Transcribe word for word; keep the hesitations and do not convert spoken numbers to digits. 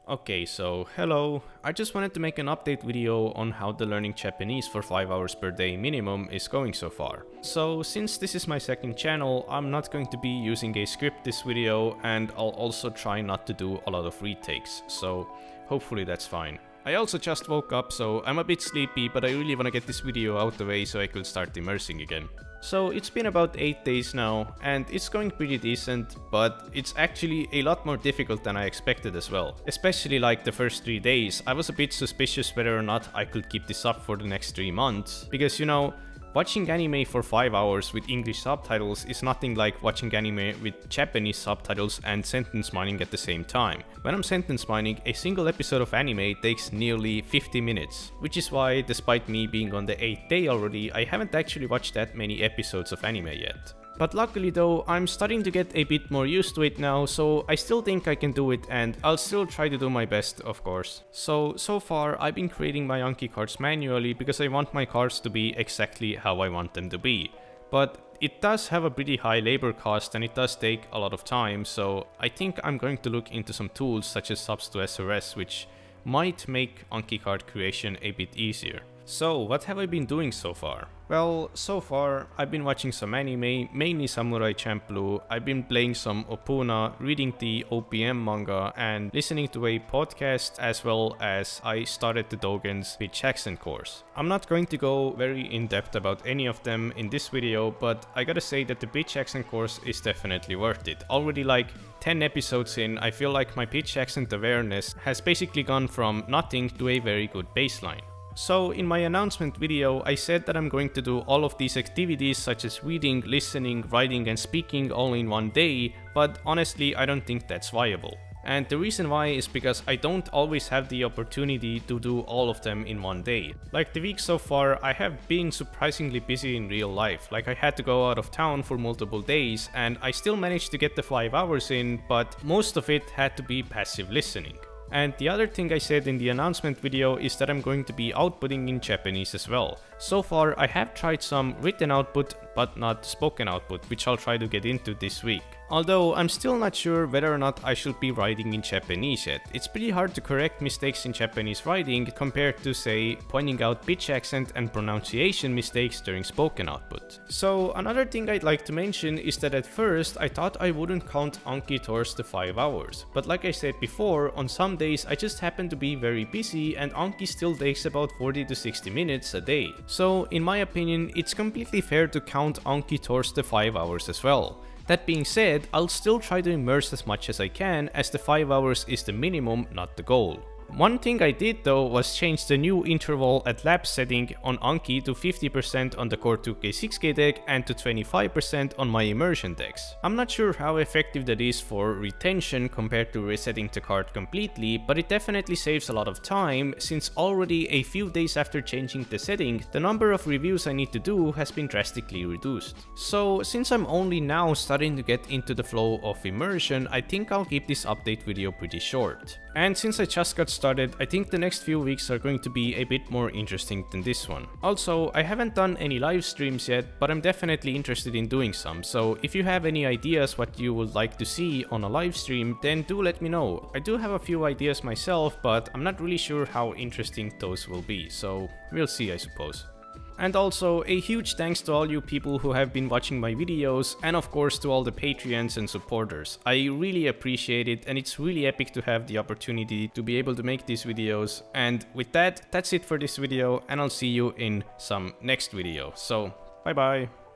Okay, so hello. I just wanted to make an update video on how the learning Japanese for five hours per day minimum is going so far. So since this is my second channel, I'm not going to be using a script this video, and I'll also try not to do a lot of retakes, so hopefully that's fine. I also just woke up, so I'm a bit sleepy, but I really want to get this video out the way so I could start immersing again. So it's been about eight days now, and it's going pretty decent, but it's actually a lot more difficult than I expected as well. Especially like the first three days, I was a bit suspicious whether or not I could keep this up for the next three months, because you know, watching anime for five hours with English subtitles is nothing like watching anime with Japanese subtitles and sentence mining at the same time. When I'm sentence mining, a single episode of anime takes nearly fifty minutes, which is why, despite me being on the eighth day already, I haven't actually watched that many episodes of anime yet. But luckily though, I'm starting to get a bit more used to it now, so I still think I can do it, and I'll still try to do my best, of course. So, so far I've been creating my Anki cards manually because I want my cards to be exactly how I want them to be. But it does have a pretty high labor cost and it does take a lot of time, so I think I'm going to look into some tools such as subs to S R S, which might make Anki card creation a bit easier. So, what have I been doing so far? Well, so far, I've been watching some anime, mainly Samurai Champloo. I've been playing some Opuna, reading the O P M manga, and listening to a podcast, as well as I started the Dogen's pitch accent course. I'm not going to go very in-depth about any of them in this video, but I gotta say that the pitch accent course is definitely worth it. Already like ten episodes in, I feel like my pitch accent awareness has basically gone from nothing to a very good baseline. So in my announcement video, I said that I'm going to do all of these activities such as reading, listening, writing and speaking all in one day, but honestly I don't think that's viable. And the reason why is because I don't always have the opportunity to do all of them in one day. Like the week so far, I have been surprisingly busy in real life. Like I had to go out of town for multiple days and I still managed to get the five hours in, but most of it had to be passive listening. And the other thing I said in the announcement video is that I'm going to be outputting in Japanese as well. So far I have tried some written output but not spoken output, which I'll try to get into this week. Although I'm still not sure whether or not I should be writing in Japanese yet. It's pretty hard to correct mistakes in Japanese writing compared to, say, pointing out pitch accent and pronunciation mistakes during spoken output. So another thing I'd like to mention is that at first I thought I wouldn't count Anki towards the five hours. But like I said before, on some days I just happen to be very busy and Anki still takes about forty to sixty minutes a day. So in my opinion, it's completely fair to count Anki towards the five hours as well. That being said, I'll still try to immerse as much as I can, as the five hours is the minimum, not the goal. One thing I did though was change the new interval at lab setting on Anki to fifty percent on the Core two K six K deck and to twenty-five percent on my immersion decks. I'm not sure how effective that is for retention compared to resetting the card completely, but it definitely saves a lot of time, since already a few days after changing the setting, the number of reviews I need to do has been drastically reduced. So since I'm only now starting to get into the flow of immersion, I think I'll keep this update video pretty short. And since I just got started, I think the next few weeks are going to be a bit more interesting than this one. Also, I haven't done any live streams yet, but I'm definitely interested in doing some, so if you have any ideas what you would like to see on a live stream, then do let me know. I do have a few ideas myself, but I'm not really sure how interesting those will be, so we'll see, I suppose. And also, a huge thanks to all you people who have been watching my videos, and of course to all the Patreons and supporters. I really appreciate it, and it's really epic to have the opportunity to be able to make these videos. And with that, that's it for this video, and I'll see you in some next video. So, bye bye!